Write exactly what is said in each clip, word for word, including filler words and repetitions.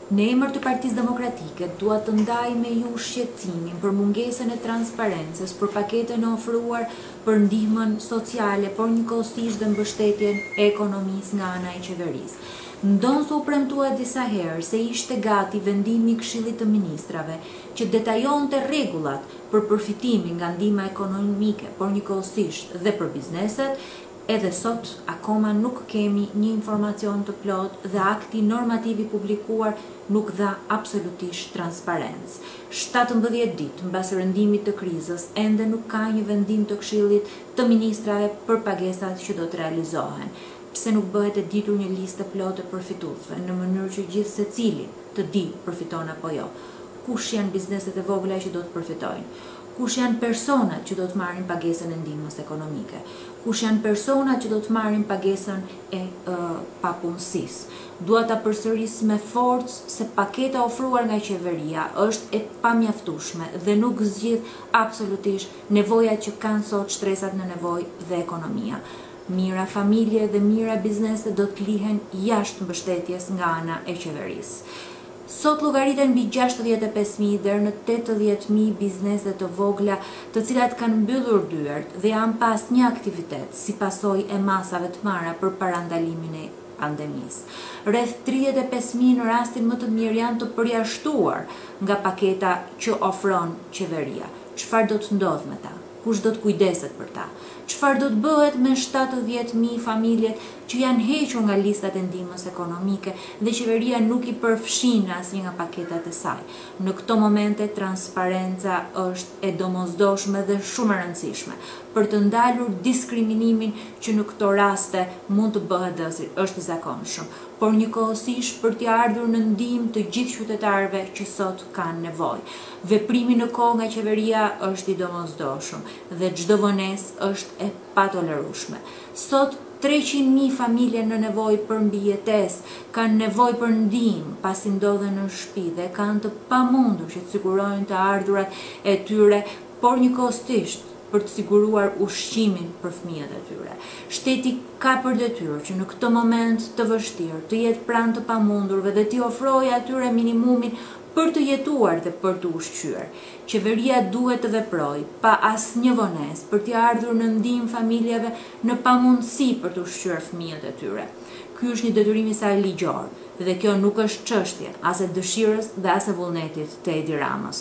Në emër të Partisë Demokratike, dua të ndaj me ju shqetësimin për mungesën e transparencës, për paketën e ofruar për ndihmën sociale, por njëkohësisht dhe mbështetjen e ekonomisë nga ana e qeverisë. Ndonë se u premtua disa herë se ishte gati vendimi i Këshillit të Ministrave që detajonte rregullat për përfitimin nga ndihma ekonomike, por njëkohësisht dhe për bizneset, edhe sot akoma nuk kemi një informacion të plot dhe akti normativ i publikuar nuk dha absolutisht transparencë. shtatëmbëdhjetë ditë mbas rëndimit të krizës, ende nuk ka një vendim të Këshillit të Ministrave për pagesat që do të realizohen. Pse nuk bëhet e ditur një listë plotë e përfituesve, në mënyrë që gjithë secili të di përfiton apo jo. Kush janë bizneset e vogla që do të përfitojnë? Kush janë personat që do të marrin pagesën e ndihmës ekonomike? Kush janë personat që do të marrin pagesën e uh, papunësisë? Dua ta përsëris me forcë se paketa ofruar nga qeveria është e pamjaftueshme dhe nuk zgjidh absolutisht nevojat që kanë sot shtresat në nevojë dhe ekonomia. Mira familje dhe mira biznese do të lihen jashtë mbështetjes nga ana e qeverisë. Sot llogariten mbi gjashtëdhjetë e pesë mijë deri në tetëdhjetë mijë biznese të vogla, të cilat kanë mbyllur dyert dhe janë pas një aktivitet si pasojë e masave të marra për parandalimin e pandemisë. Rreth tridhjetë e pesë mijë në rastin më të mirë janë të përjashtuar nga paketa që ofron qeveria. Çfarë do të ndodhë me ta? Kush do të kujdeset për ta? Çfarë do të bëhet me shtatëdhjetë mijë familjet që janë hequr nga listat e ndihmës ekonomike dhe qeveria nuk i përfshin asnjë nga paketat e saj? Në këto momente transparenca është e domosdoshme dhe shumë e rëndësishme për të ndalur diskriminimin që në këto raste mund të bëhet dhe është i zakonshëm, por njëkohësisht për t'i ardhur në ndihmë të gjithë qytetarëve që sot kanë nevojë. Veprimi në kohë nga qeveria është i domosdoshëm dhe çdo vonesë është e patolerueshme. Sot treqind mijë familje në nevojë për mbijetesë kanë nevojë për ndihmë pasi ndodhen në shtëpi dhe kanë të pamundur që të sigurojnë të ardhurat e tyre, por njëkohësisht për të siguruar ushqimin për fëmijët e tyre. Shteti ka për detyrë që në këtë moment të vështirë të jetë pranë të pamundurve dhe t'i ofrojë atyre minimumin për të jetuar dhe për të ushqyer. Qeveria duhet të veprojë pa asnjë vonesë për t'i ardhur në ndihmë familjeve në pamundësi për të ushqyer fëmijët e tyre. Ky është një detyrim i saj ligjor dhe kjo nuk është çështje as e dëshirës dhe as e vullnetit të Edi Ramës.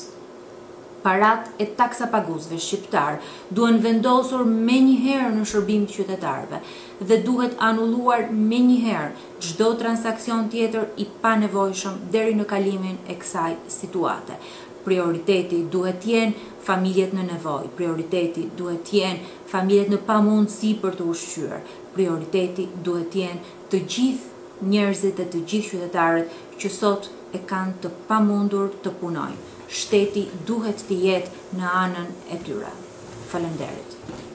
Parat e taksapagusëve shqiptar duhen vendosur menjëherë në shërbim të qytetarëve dhe duhet anulluar menjëherë çdo transakcion tjetër i panevojshëm deri në kalimin e kësaj situate. Prioriteti duhet të jenë familjet në nevojë, prioriteti duhet të jenë familjet në pamundësi për të ushqyer, prioriteti duhet të jenë të gjithë njerëzit e të gjithë qytetarët që sot e kanë të pamundur të punojnë. Shteti duhet të jetë në anën e tyre. Faleminderit.